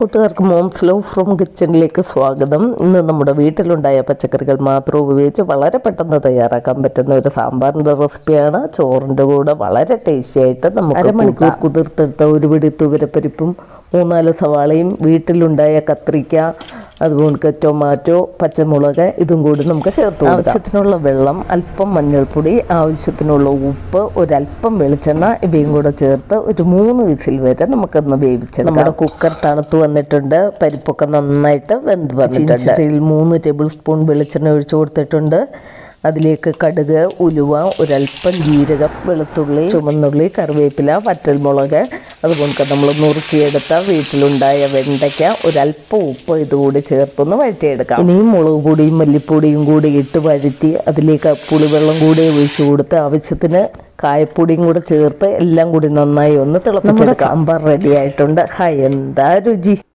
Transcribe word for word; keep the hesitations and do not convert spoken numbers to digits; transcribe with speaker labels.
Speaker 1: കൂട്ടുകാർക്ക് moms love from കിച്ചണിലേക്ക് സ്വാഗതം. ഇന്ന് നമ്മുടെ വീട്ടിലുണ്ടായ പച്ചക്കറികൾ മാത്രം ഉപയോഗിച്ച് വളരെ പെട്ടെന്ന് തയ്യാറാക്കാൻ പറ്റുന്ന ഒരു സാമ്പാറിൻ്റെ റെസിപ്പിയാണ്. ചോറിൻ്റെ കൂടെ വളരെ ടേസ്റ്റി ആയിട്ട് നമുക്ക് അരമണിക്കൂർ കുതിർത്തെടുത്ത ഒരു പിടി തുവരപ്പരിപ്പും മൂന്നാല് സവാളയും വീട്ടിലുണ്ടായ കത്രിക്ക, അതുപോലെ ടൊമാറ്റോ, പച്ചമുളക് ഇതും കൂടി നമുക്ക് ചേർത്ത് ആവശ്യത്തിനുള്ള വെള്ളം, അല്പം മഞ്ഞൾപ്പൊടി, ആവശ്യത്തിനുള്ള ഉപ്പ്, ഒരല്പം വെളിച്ചെണ്ണ ഇവയും കൂടെ ചേർത്ത് ഒരു മൂന്ന് വിസിൽ വരെ നമുക്കൊന്ന് വേവിച്ചെടുക്കാം. നമ്മുടെ കുക്കർ തണുത്ത് വന്നിട്ടുണ്ട്, പരിപ്പൊക്കെ നന്നായിട്ട് വെന്ത് വന്നിട്ടുണ്ട്. മൂന്ന് ടേബിൾ സ്പൂൺ വെളിച്ചെണ്ണ ഒഴിച്ചു കൊടുത്തിട്ടുണ്ട്. അതിലേക്ക് കടുക്, ഉലുവ, ഒരല്പം ജീരകം, വെളുത്തുള്ളി, ചുമന്നുള്ളി, കറിവേപ്പില, വറ്റൽമുളക്, അതുപോലെ നമ്മൾ നുറുക്കിയെടുത്ത വീട്ടിലുണ്ടായ വെണ്ടയ്ക്ക, ഒരല്പം ഉപ്പ് ഇതുകൂടി ചേർത്തൊന്ന് വഴറ്റിയെടുക്കാം. ഇനിയും മുളക് പൊടിയും മല്ലിപ്പൊടിയും കൂടി ഇട്ട് വഴറ്റി അതിലേക്ക് പുളിവെള്ളം കൂടി ഒഴിച്ചു കൊടുത്ത് ആവശ്യത്തിന് കായപ്പൊടിയും കൂടെ ചേർത്ത് എല്ലാം കൂടി നന്നായി ഒന്ന് തിളപ്പിച്ചെടുക്കാം. സാമ്പാർ റെഡി ആയിട്ടുണ്ട്. ഹായ്, എന്താ രുചി!